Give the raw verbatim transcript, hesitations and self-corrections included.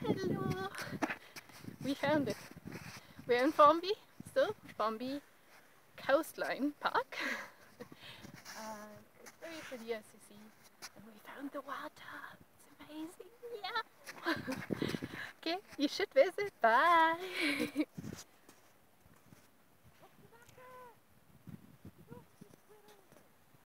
Hello! We found it. We're in Formby, still Formby Coastline Park. uh, it's very pretty as you see. And we found the water. It's amazing. Yeah! Okay, you should visit. Bye!